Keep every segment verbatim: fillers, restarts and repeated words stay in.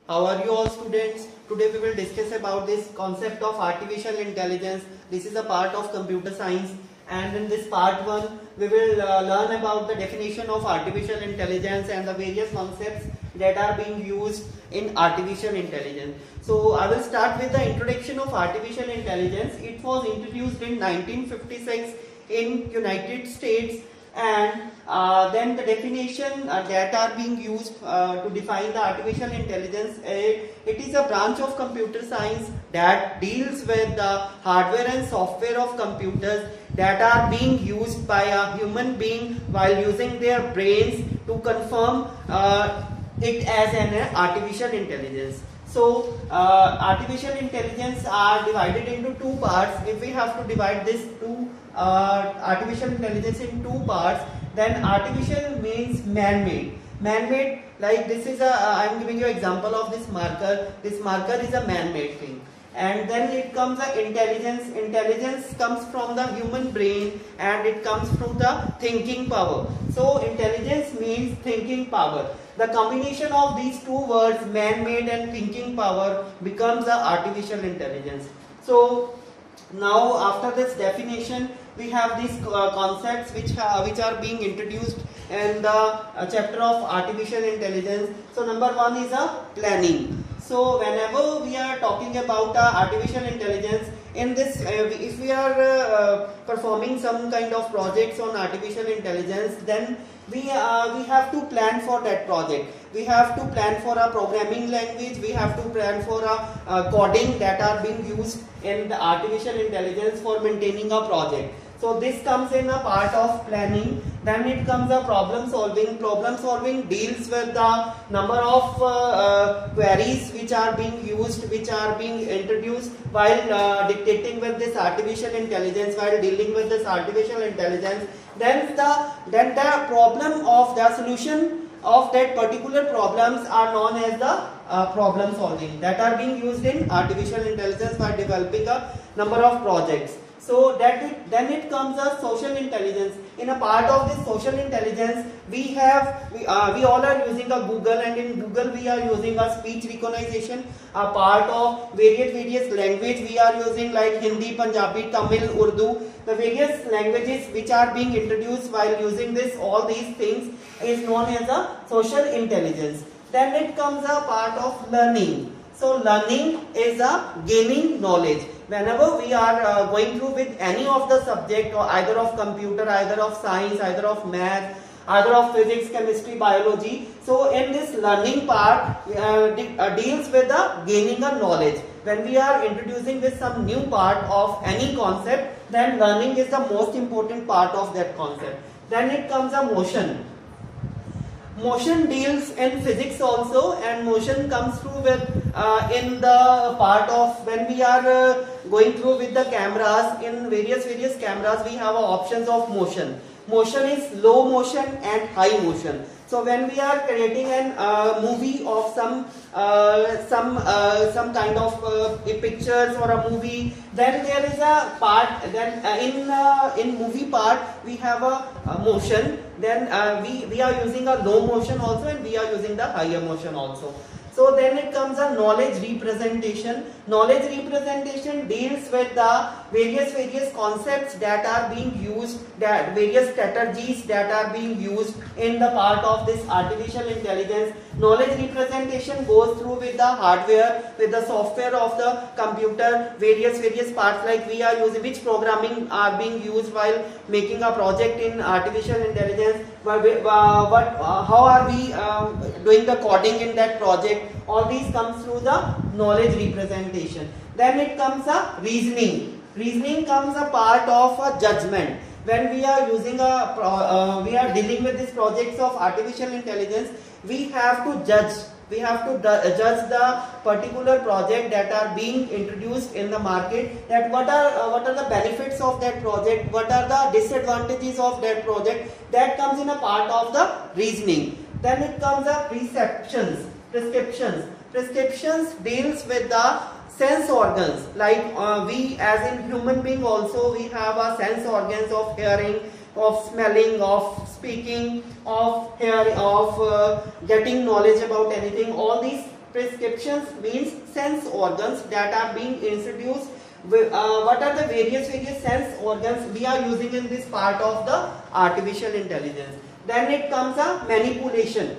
How are you all students? Today we will discuss about this concept of artificial intelligence. This is a part of computer science, and in this part one we will uh, learn about the definition of artificial intelligence and the various concepts that are being used in artificial intelligence. So I will start with the introduction of artificial intelligence. It was introduced in nineteen fifty-six in United States, and uh, then the definition uh, that are being used uh, to define the artificial intelligence, uh, it is a branch of computer science that deals with the hardware and software of computers that are being used by a human being while using their brains to confirm uh, it as an uh, artificial intelligence. So uh, artificial intelligence are divided into two parts. If we have to divide this two uh, artificial intelligence in two parts, then artificial means man-made. Man-made, like this is a, uh, I am giving you example of this marker. This marker is a man-made thing. And then it comes the intelligence. Intelligence comes from the human brain, and it comes from the thinking power. So intelligence means thinking power. The combination of these two words, man-made and thinking power, becomes the artificial intelligence. So now after this definition, we have these uh, concepts which uh, which are being introduced in the uh, chapter of artificial intelligence. So number one is a planning. So whenever we are talking about uh, artificial intelligence, in this uh, if we are uh, performing some kind of projects on artificial intelligence, then we uh, we have to plan for that project. We have to plan for a programming language. We have to plan for a uh, coding that are being used in the artificial intelligence for maintaining a project. So this comes in a part of planning. Then it comes a problem solving. Problem solving deals with the number of uh, uh, queries which are being used, which are being introduced while uh, dictating with this artificial intelligence, while dealing with this artificial intelligence. Then the then the problem of the solution of that particular problems are known as the uh, problem solving, that are being used in artificial intelligence by developing a number of projects. So that it, then it comes a social intelligence. In a part of this social intelligence, we have we, uh, we all are using a Google, and in Google we are using a speech recognition. A part of various various language we are using, like Hindi, Punjabi, Tamil, Urdu. The various languages which are being introduced while using this, all these things is known as a social intelligence. Then it comes a part of learning. So learning is a gaining knowledge. Whenever we are uh, going through with any of the subject, or either of computer, either of science, either of math, either of physics, chemistry, biology. So in this learning part uh, de uh, deals with the gaining a knowledge. When we are introducing with some new part of any concept, then learning is the most important part of that concept. Then it comes a motion. Motion deals in physics also, and motion comes through with uh, in the part of when we are uh, going through with the cameras. In various various cameras we have uh, options of motion. Motion is low motion and high motion. So when we are creating an uh, movie of some uh, some uh, some kind of uh, pictures or a movie, then there is a part. Then uh, in uh, in movie part we have a, a motion. Then uh, we we are using a low motion also, and we are using the higher motion also. So then it comes a knowledge representation. Knowledge representation deals with the various various concepts that are being used, that various strategies that are being used in the part of this artificial intelligence. Knowledge representation goes through with the hardware, with the software of the computer, various various parts, like we are using which programming are being used while making a project in artificial intelligence. What, uh, what uh, how are we uh, doing the coding in that project? All these comes through the knowledge representation. Then it comes a reasoning. Reasoning comes a part of a judgment. When we are using a uh, we are dealing with these projects of artificial intelligence, we have to judge. We have to judge the particular project that are being introduced in the market. That what are uh, what are the benefits of that project? What are the disadvantages of that project? That comes in a part of the reasoning. Then it comes a perceptions. Prescriptions. Prescriptions deals with the sense organs, like uh, we as in human being also we have a sense organs of hearing, of smelling, of speaking, of hearing, of uh, getting knowledge about anything. All these prescriptions means sense organs that are being introduced. Uh, what are the various various sense organs we are using in this part of the artificial intelligence? Then it comes a manipulation.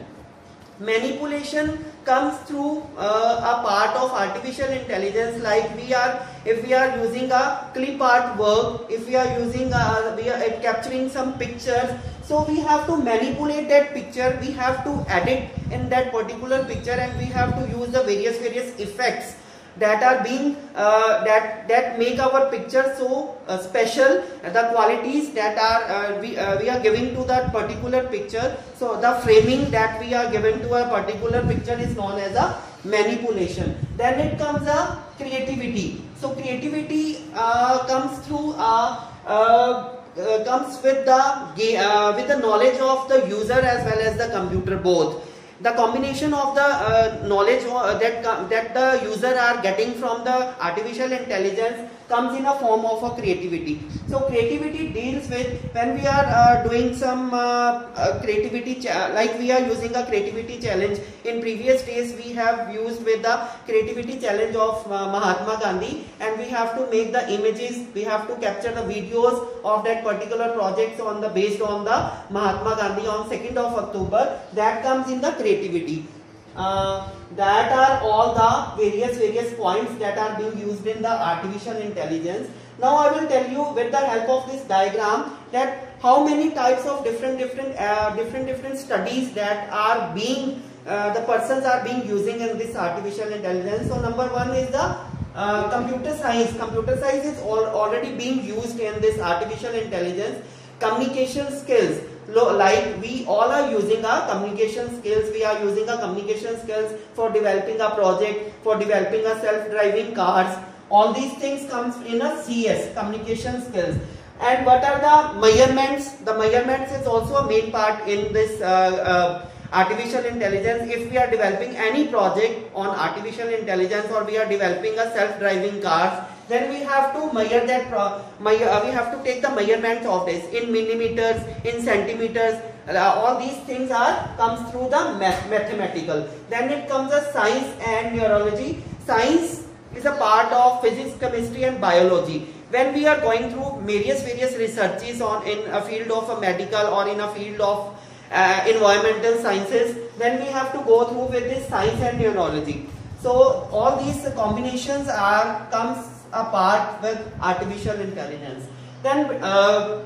Manipulation comes through uh, a part of artificial intelligence, like we are if we are using a clip art work, if we are using a, we are capturing some pictures, so we have to manipulate that picture, we have to edit in that particular picture, and we have to use the various various effects that are being uh, that that make our picture so uh, special, the qualities that are uh, we, uh, we are giving to that particular picture. So the framing that we are given to a particular picture is known as a manipulation. Then it comes a creativity. So creativity uh, comes through a uh, uh, comes with the uh, with the knowledge of the user as well as the computer both. The combination of the uh, knowledge uh, that that the user are getting from the artificial intelligence comes in a form of a creativity. So creativity deals with when we are uh, doing some uh, uh, creativity, like we are using a creativity challenge. In previous days we have used with the creativity challenge of uh, Mahatma Gandhi, and we have to make the images, we have to capture the videos of that particular projects on the based on the Mahatma Gandhi on second of October. That comes in the creativity. Uh, that are all the various various points that are being used in the artificial intelligence. Now I will tell you with the help of this diagram that how many types of different different uh, different different studies that are being uh, the persons are being using in this artificial intelligence. So number one is the uh, computer science. Computer science is all, already being used in this artificial intelligence. Communication skills. Like we all are using our communication skills, we are using our communication skills for developing a project, for developing a self-driving cars. All these things comes in a C S, communication skills. And what are the measurements? The measurements is also a main part in this uh, uh, artificial intelligence. If we are developing any project on artificial intelligence, or we are developing a self-driving cars, then we have to measure that pro measure, uh, we have to take the measurements of this in millimeters, in centimeters. Uh, all these things are comes through the math mathematical. Then it comes a science and neurology. Science is a part of physics, chemistry and biology. When we are going through various various researches on in a field of a medical or in a field of uh, environmental sciences, then we have to go through with this science and neurology. So all these combinations are comes apart with artificial intelligence. Then uh,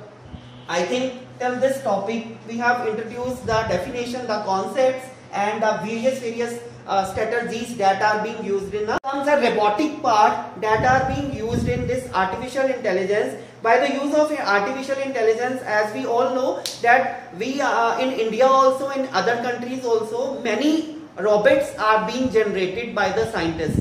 I think till this topic we have introduced the definition, the concepts and the various various uh, strategies that are being used in the, the robotic part that are being used in this artificial intelligence. By the use of artificial intelligence, as we all know that we are in India also, in other countries also, many robots are being generated by the scientists.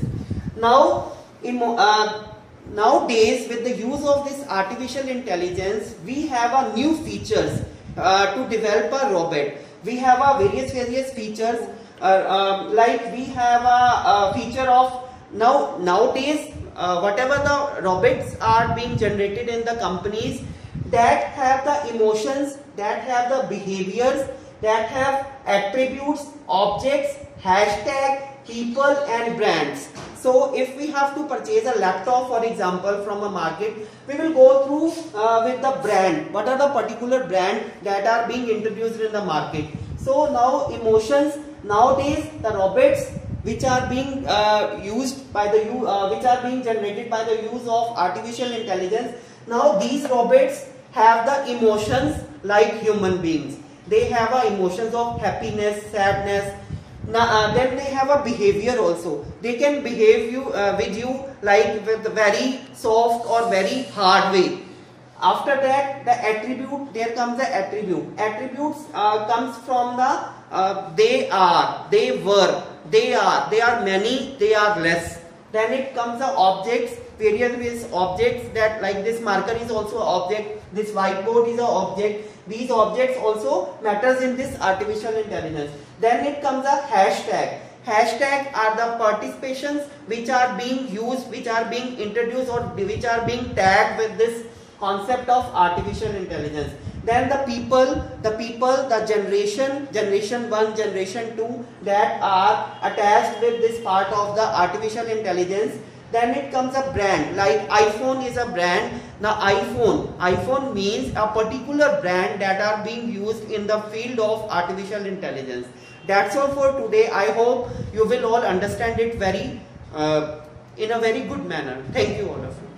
Now in uh, Nowadays, with the use of this artificial intelligence, we have a new features uh, to develop a robot. We have a various various features uh, um, like we have a, a feature of now nowadays uh, whatever the robots are being generated in the companies that have the emotions, that have the behaviors, that have attributes, objects, hashtag, people and brands. So if we have to purchase a laptop, for example, from a market, we will go through uh, with the brand. What are the particular brand that are being introduced in the market? So now emotions, nowadays the robots which are being uh, used by the uh, which are being generated by the use of artificial intelligence. Now these robots have the emotions like human beings. They have uh, emotions of happiness, sadness. Now, uh, then they have a behavior also. They can behave you uh, with you like with very soft or very hard way. After that, the attribute, there comes the attribute. Attributes uh, comes from the uh, they are, they were, they are, they are many, they are less. Then it comes the objects, various objects that like this marker is also an object, this whiteboard is an object. These objects also matters in this artificial intelligence. Then it comes a hashtag. Hashtag are the participations which are being used, which are being introduced or which are being tagged with this concept of artificial intelligence. Then the people, the people, the generation, generation one, generation two that are attached with this part of the artificial intelligence. Then it comes a brand, like iPhone is a brand. Now iPhone, iPhone means a particular brand that are being used in the field of artificial intelligence. That's all for today. I hope you will all understand it very uh, in a very good manner. Thank you all of you.